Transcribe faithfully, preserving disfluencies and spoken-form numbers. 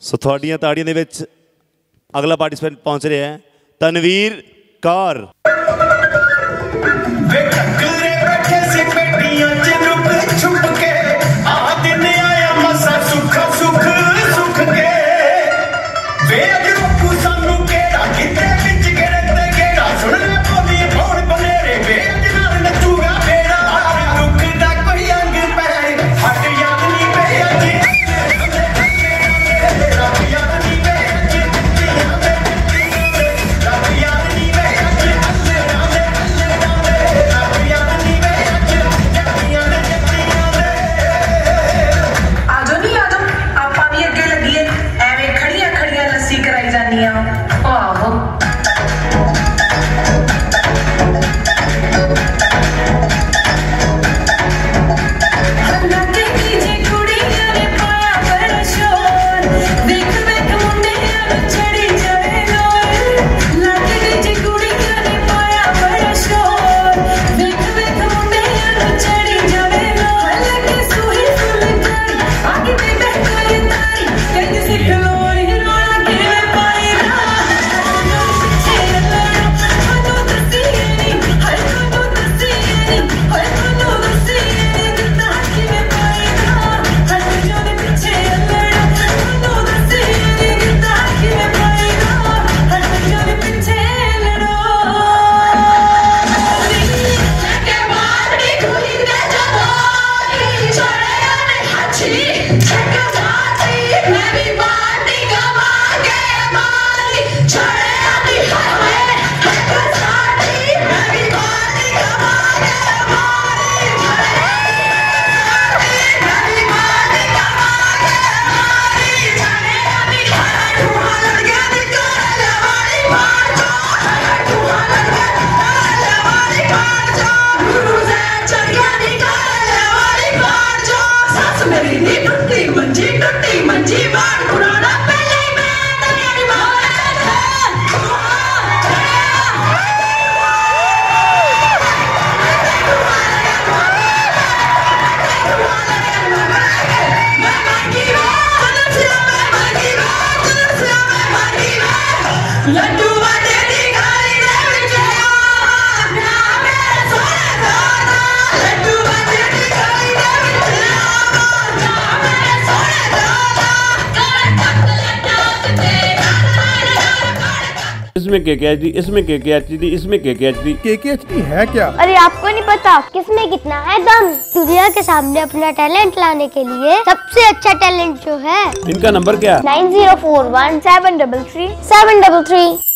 ਸੋ ਤੁਹਾਡੀਆਂ ਤਾੜੀਆਂ ਦੇ ਵਿੱਚ ਅਗਲਾ ਪਾਰਟਿਸਪੈਂਟ ਪਹੁੰਚ ਰਿਹਾ ਹੈ ਤਨਵੀਰ ਕੌਰ। इसमें के के एच डी, इसमें के के एच डी, इसमें के के एच डी। के के एच डी है क्या? अरे आपको नहीं पता किसमें कितना है दम। दुनिया के सामने अपना टैलेंट लाने के लिए सबसे अच्छा टैलेंट जो है। इनका नंबर क्या? Nine zero four one seven double three seven double three.